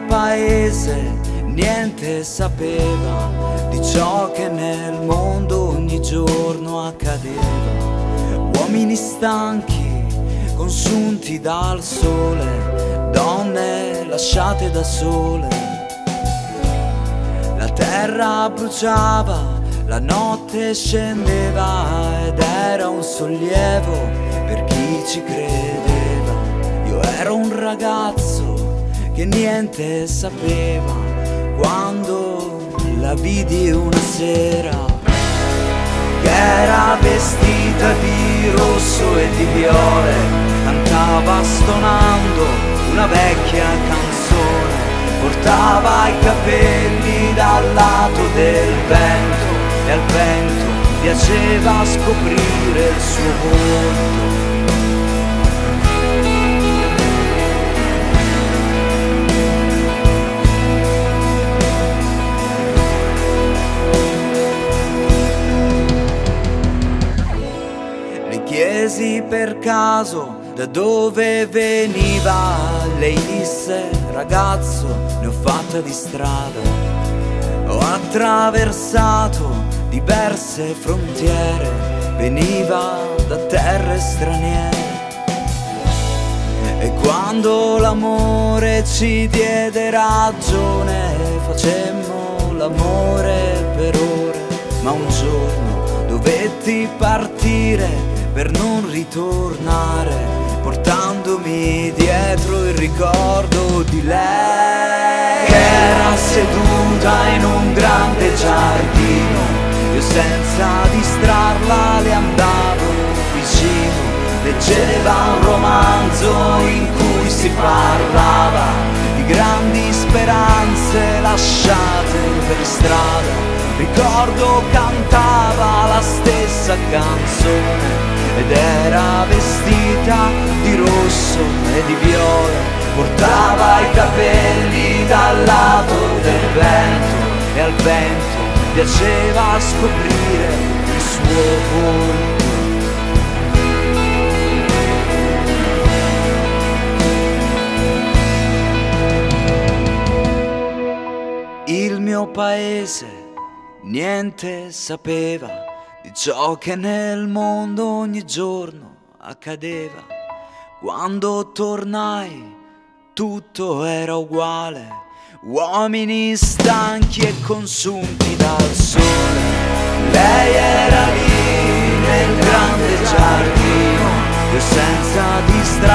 paese niente sapeva di ciò che nel mondo ogni giorno accadeva. Uomini stanchi, consunti dal sole, donne lasciate da sole. La terra bruciava, la notte scendeva ed era un sollievo per chi ci credeva. Io ero un ragazzo che niente sapeva quando la vidi una sera, che era vestita di rosso e di viole, cantava stonando una vecchia canzone, portava i capelli dal lato del vento e al vento piaceva scoprire il suo volto. Le chiesi per caso da dove veniva, lei disse: ragazzo, ne ho fatta di strada, ho attraversato diverse frontiere, veniva da terre straniere. E quando l'amore ci diede ragione, facemmo l'amore per ore, ma un giorno dovetti partire per non ritornare, portandomi dietro il ricordo di lei che era seduta in un grande giardino. Io senza distrarla le andavo vicino, leggeva un romanzo in cui si parlava di grandi speranze lasciate per strada. Ricordo cantava la stessa canzone ed era vestita di rosso e di viola, portava i capelli dal lato del vento e al vento piaceva scoprire il suo volto. Il mio paese niente sapeva di ciò che nel mondo ogni giorno accadeva. Quando tornai tutto era uguale, uomini stanchi e consunti dal sole. Lei era lì nel grande giardino, io senza distrarre